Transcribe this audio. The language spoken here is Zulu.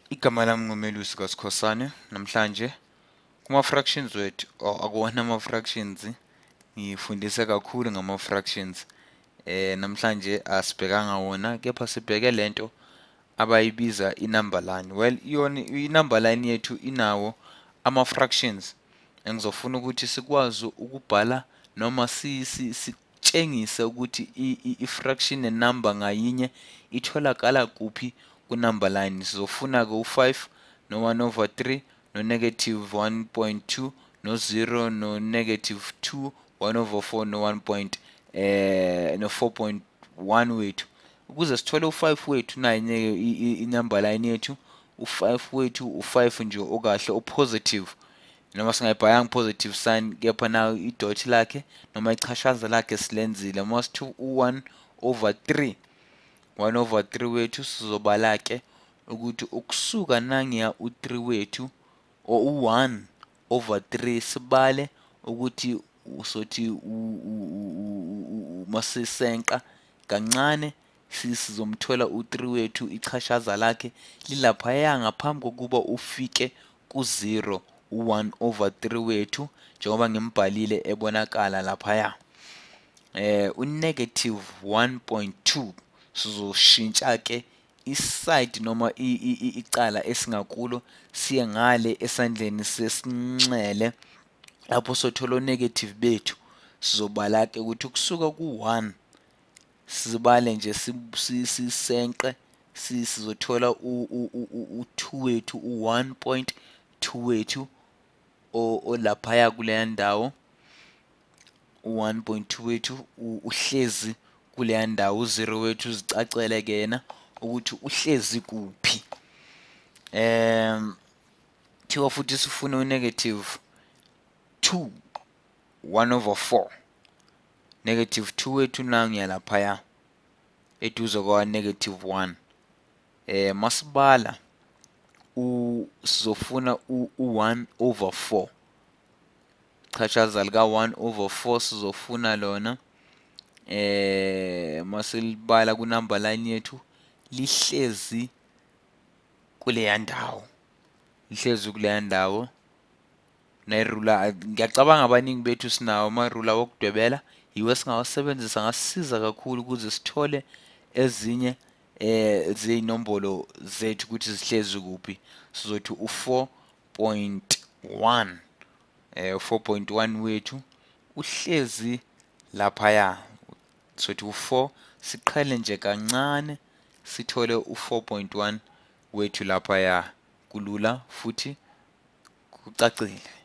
Igama lami nguMelusi kaSkhosana. Namhlanje kuma-fractions wethu akuwona ama-fractions, ngifundise kakhulu ngama-fractions. Namhlanje asibhekanga wona, kepha sibheke lento abayibiza i-number line. Well, iyona i-number line yethu inawo ama-fractions. Engizofuna ukuthi sikwazi ukubhala noma sitshengise ukuthi i-fraction nenumber ngayinye itholakala kuphi ku-number line. Sizofuna-ke u-5 no-1/3 no-negative 1.2 no-0 no-2 1/4 no-4.1 wethu. Ukuze sithole u-5 wethu nayi i-number line yethu, u-5 wethu u-5 nje okahle o-positive, noma singayibhalanga positive sign, kepha nayo i-dot lakhe noma ichashaza lakhe silenzile. Masithi u-1/3 1/3 wethu sizobala-ke ukuthi ukusuka nangiya u-3 wethu or u-1/3 sibale ukuthi usothi masisenqa kancane sizomthola u-3 wethu ichashaza lakhe lilaphaya ngaphambi kokuba ufike ku-0 u-1/3 wethu, njengoba ngimbhalile ebonakala laphaya. U-negative 1.2 sizoshintsha-ke iside noma icala esingakulo siye ngale esandleni sesinxele. Lapho sothola o-negative bethu sizobala-ke ukuthi ukusuka ku-1 sibale nje sisenqe sizothola u-2 wethu, u-1.2 wethu olaphaya kuleya ndawo. U-1.2 wethu uhlezi kuleya ndawo. U-0 wethu uzicacele-ke yena ukuthi uhlezi kuphi. Thiwa futhi sifune u-negative 2 1/4. Negative 2 wethu nanguya laphaya eduze kwa-negative 1. Masibala sizofuna u-1/4. Ichashaza lika-1/4 sizofuna lona. Masilibala ku-number line yethu lihlezi kuleya ndawo. Lihlezi kuleya ndawo. Nerula, ngiyacabanga abaningi bethu sinawo amarula wokudwebela, yiwo esingawasebenzisa, ngasisiza kakhulu ukuze sithole ezinye zeyinombolo zethu ukuthi zihlezi kuphi. Sizothi u-4.1 4.1 wethu uhlezi laphaya. Sizothi u-4 siqhele nje kancane sithole u-4.1 wethu laphaya. Kulula futhi kucacile.